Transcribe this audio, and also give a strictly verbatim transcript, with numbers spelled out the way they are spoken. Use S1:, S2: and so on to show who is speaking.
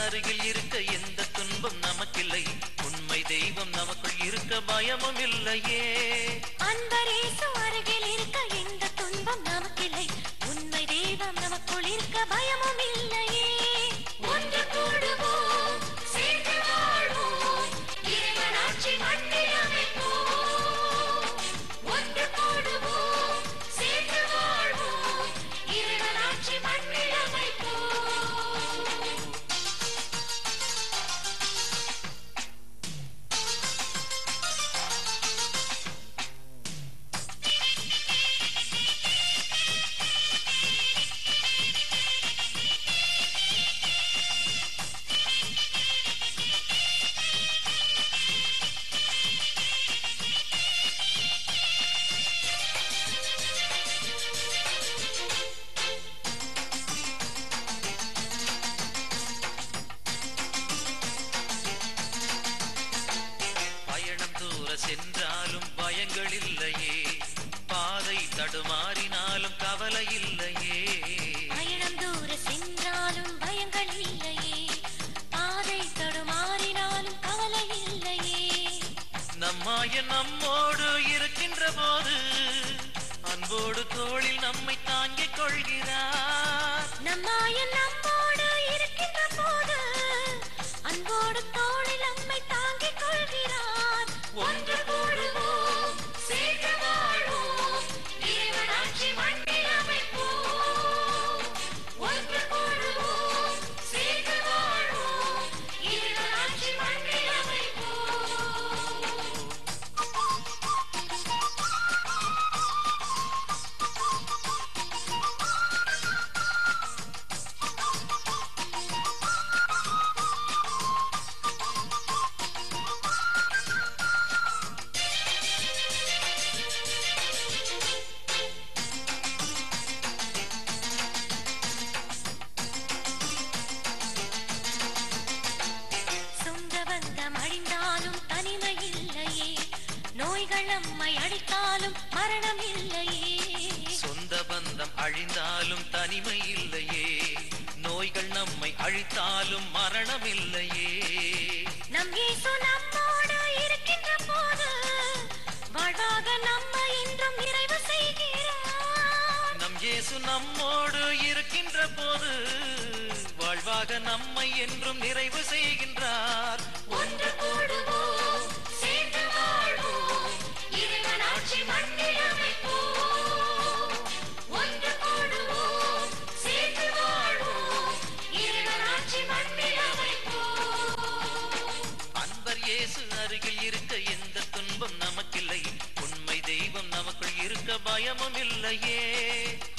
S1: அருகில் இருக்க எந்த துன்பம் நமக்கில்லை. உண்மை தெய்வம் நமக்குள் இருக்க பயமும் இல்லையே.
S2: அன்பரேசு அருகில் இருக்க எந்த துன்பம் நமக்கில்லை. உண்மை தெய்வம் நமக்குள் இருக்க பயமும் இல்லையே. ஒன்று கூடுவோம், சேர்ந்து வாழ்வோம், இறைவனாட்சி மண்ணில் அமைப்போம். ஒன்று கூடுவோம், சேர்ந்து வாழ்வோம், இறைவனாட்சி மண்ணில் அமைப்போம்.
S1: சென்றாலும் பயங்கள் இல்லையே. பாதை தடுமாறினாலும் கவலை இல்லையே.
S2: பயணம் தூர சென்றாலும் பயங்கள் இல்லையே. பாதை தடுமாறினாலும் கவலை இல்லையே.
S1: நம்மாய நம்மோடு இருக்கின்ற போது அன்போடு தோளில் நம்மை தாங்கிக் கொள்கிறார்.
S2: நம்மாய நம்மோடு இருக்கின்ற போது அன்போடு தோளில் நம்மை தாங்கிக் கொள்கிறார்.
S1: ஒன்று கூடுவோம், சேர்ந்து வாழ்வோம், இறைவனாட்சி மண்ணில் அமைப்போம்.
S2: ஒன்று கூடுவோம், சேர்ந்து வாழ்வோம், இறைவனாட்சி மண்ணில் அமைப்போம். அழிந்தாலும் தனிமை இல்லையே. நோய்கள் நம்மை அடித்தாலும் மரணம் இல்லையே.
S1: சொந்த பந்தம் அழிந்தாலும் தனிமை இல்லையே. நோய்கள் நம்மை அழித்தாலும் மரணம் இல்லையே.
S2: நம் இயேசு நம்மோடு இருக்கின்ற போது வாழ்வாக நம்மை என்றும் நிறைவு செய்கிறார்.
S1: நம் இயேசு நம்மோடு இருக்கின்ற போது வாழ்வாக நம்மை என்றும் நிறைவு செய்கின்றார்.
S2: ஒன்று கூடுவோம், சேர்ந்து வாழ்வோம், இறைவனாட்சி மண்ணில் அமைப்போம். ஒன்று கூடுவோம், சேர்ந்து வாழ்வோம், இறைவனாட்சி மண்ணில் அமைப்போம்.
S1: அன்பர் இயேசு அருகில் இருக்க எந்த துன்பம் நமக்கில்லை. உண்மை தெய்வம் நமக்குள் இருக்க பயமும் இல்லையே.